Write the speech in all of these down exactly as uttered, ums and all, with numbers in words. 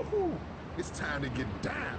Whew, it's time to get down.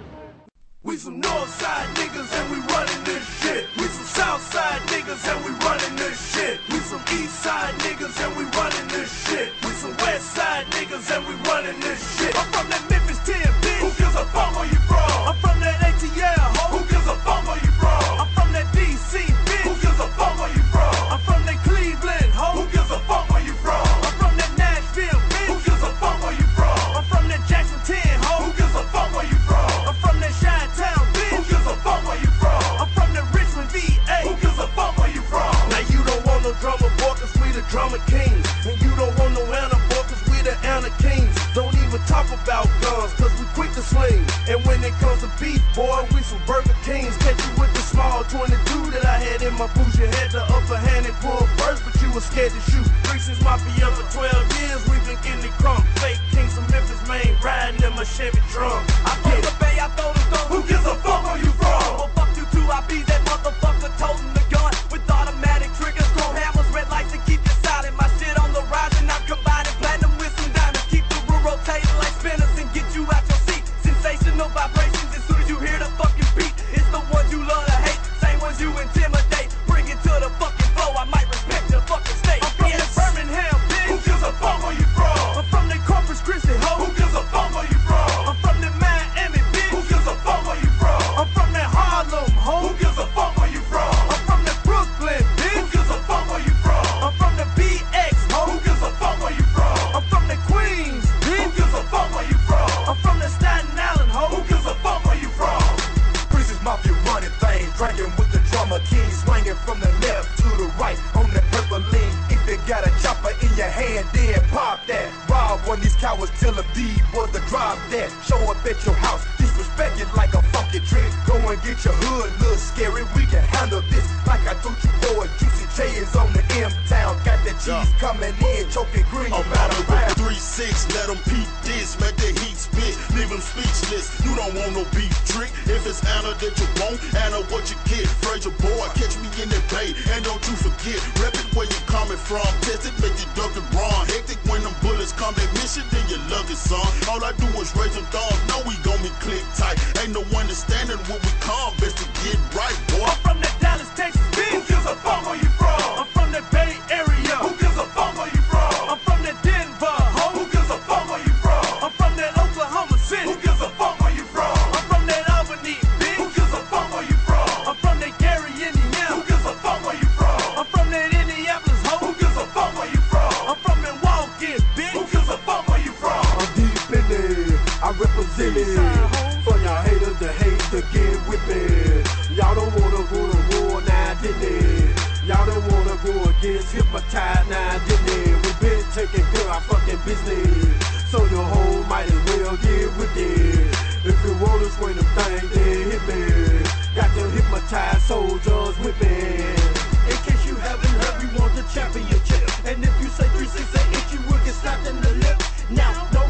We some Northside niggas and we running this shit. We some Southside niggas and we running this shit. We some Eastside niggas and we running this shit. We some Westside niggas and we running this shit. I'm from that Memphis ten, bitch. Who gives a fuck where you from? I'm from that A T L, ho. Who gives a fuck where you from? I'm from that D C, bitch. Who gives a fuck where you from? I'm from that Cleveland, ho. Who gives a fuck where you from? I'm from that Nashville, bitch. Who gives a fuck where you from? I'm from that Jackson ten, ho. Who gives a fuck where you from? I'm from that Chi-Town, bitch. Who gives a fuck where you from? I'm from that Richmond, V A. Who gives a fuck where you from? Now you don't want no drummer boy, cause we the drummer kings. And you don't want no Anna boy, cause we the Anna kings. Don't even talk about guns, cause we quick to sling. And when it comes to beef, boy, we some Burger Kings. Catch you with the small twenty-two that I had in my boots. You had the upper hand and pulled first, but you was scared to shoot. Reese's Mafia for twelve years, we've been getting it crunk. Fake kings from Memphis, Maine, riding in my Chevy trunk. I throw the bay, I throw the stone. Who gives a fuck where you from? Well, fuck you too, I be that motherfucker toting the gun with automatic triggers, chrome hammers, red lights, and keep you silent. My shit on the rise, and I'm combining platinum with some diamonds. Keep the room rotating like spinners and get you out your seat. Sensational vibrations as soon as you hear the fucking beat. It's the ones you love to hate, same ones you intimidate. Bring it to the fucking flow, I might respect your fucking state. I'm from yes. that Birmingham, bitch. Who gives a fuck where you from? I'm from that Corpus Christi, ho. Who gives a fuck where you from? I'm from that Miami, bitch. Who gives a fuck where you from? I'm from that Harlem, ho. Who gives a fuck where you from? I'm from that Brooklyn, bitch. Who gives a fuck where you from? I'm from the B X, ho. Who gives a fuck where you from? I'm from the Queens, bitch. Who gives a fuck where you from? I'm from the Staten Island, ho. Who gives a fuck where you from? Reese's Mafia running things, drinking with the drummer king, swinging from the left to the right on the purple lean. If you got a chopper in your hand, then pop that. Rob one of these cowards, tell them D was the drop that. Show up at your house, disrespect it like a funky trick. Go and get your hood, little scary. We can handle this like I told you, boy. Juicy J is on the M-Town, got that cheese yeah. coming in, choking green. I'm out of rap. three six, let them peep this, make the heat spit, leave them speechless. You don't want no beef trick. If it's Anna that you want, Anna what you get. Frazier boy, catch me in the bay, and don't you forget, rep it where you coming from. Test it, make you duck and run. Hectic when them bullets come at mission, then you love it, son. All I do is raise them thumbs, know we gon' be click tight. Ain't no understanding when we come, best to get right, boy. I'm from that Dallas, Texas, bitch. Who gives a fuck where you from? I'm from that Bay Area. Who gives a fuck where you from? I'm from that Denver, ho. Who gives a fuck where you from? I'm from that Oklahoma City. Who gives a fuck where you from? I'm from that Albany, bitch. Who gives a fuck where you from? I'm from that Gary, Indiana. Who gives a fuck where you from? I'm from that Indianapolis, ho. Who gives a fuck where you from? I'm from Milwaukee, bitch. Who gives a fuck where you from? I'm deep in it, I represent it. For y'all haters to hate to get with me. Y'all don't wanna go to war, now didn't it? Y'all don't wanna go against hypnotized, now didn't it? We been taking care of our fucking business, so your whole might as well get with it. If you wanna swing them things, then hit me. Got them hypnotized soldiers with me. In case you haven't heard, we want the championship. And if you say three six eight, you will get slapped in the lip. Now, no